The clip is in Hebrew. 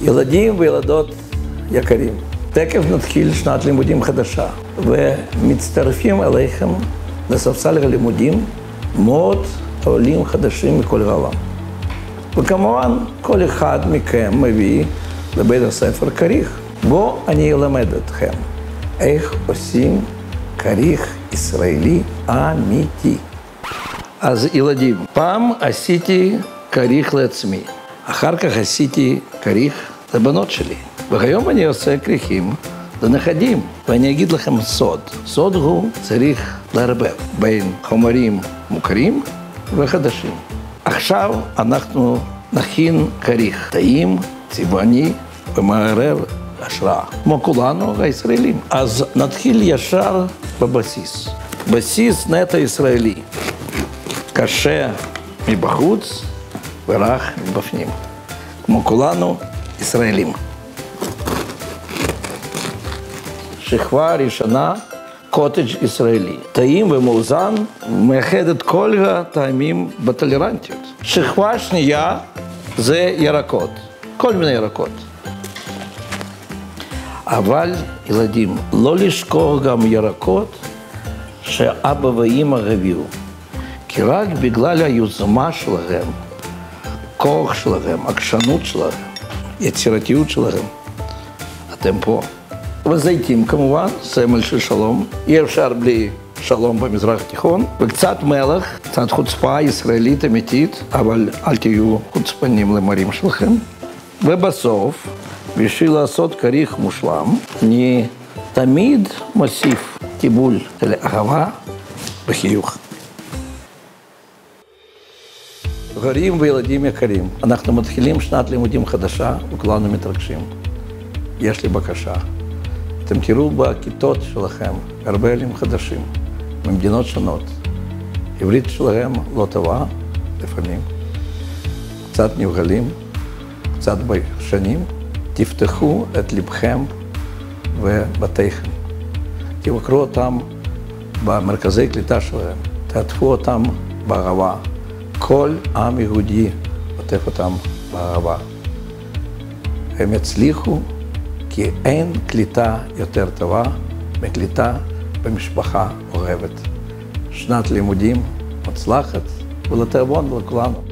ילדים וילדות יקרים, תכף נתחיל שנת לימודים חדשה, ומצטרפים אליכם לספסל הלימודים מאות עולים חדשים מכל העולם. וכמובן, כל אחד מכם מביא לבית הספר כריך. בו אני אלמד אתכם איך עושים כריך ישראלי אמיתי. אז ילדים, פעם עשיתי כריך לעצמי, אחר כך עשיתי כריך לבנות שלי, והיום אני עושה כריכים לנכדים. ואני אגיד לכם סוד. סוד הוא צריך לערבב בין חומרים מוכרים וחדשים. עכשיו אנחנו נכין כריך טעים, צבעוני ומעורר השראה, כמו כולנו הישראלים. אז נתחיל ישר בבסיס. בסיס נטע ישראלי, קשה מבחוץ ורך מבפנים, כמו כולנו ישראלים. שכבה ראשונה, קוטג' ישראלי, טעים ומאוזן, מאחד את כל הטעמים בטולרנטיות. שכבה שנייה זה ירקות, כל מיני ירקות. אבל ילדים, לא לשכוח גם ירקות שאבא ואמא הביאו, כי רק בגלל היוזמה שלהם, כוח שלהם, עקשנות שלהם, יצירתיות שלהם, אתם פה. וזיתים כמובן, סמל של שלום, אי אפשר בלי שלום במזרח התיכון, וקצת מלח, קצת חוצפה ישראלית אמיתית, אבל אל תהיו חוצפנים למורים שלכם. ובסוף, בשביל לעשות כריך מושלם, אני תמיד מוסיף טיבול של אהבה וחיוך. הורים וילדים יקרים, אנחנו מתחילים שנת לימודים חדשה וכולנו מתרגשים. יש לי בקשה. אתם תראו בכיתות שלכם הרבה עולים חדשים ממדינות שונות. עברית שלהם לא טובה, לפעמים. קצת נבהלים, קצת ביישנים. תפתחו את לבכם ובתיכם. תבקרו אותם במרכזי קליטה שלהם. תעטפו אותם באהבה. כל עם יהודי עוטף אותם באהבה. הם יצליחו, כי אין קליטה יותר טובה מקליטה במשפחה אוהבת. שנת לימודים מוצלחת ולתיאבון לכולנו.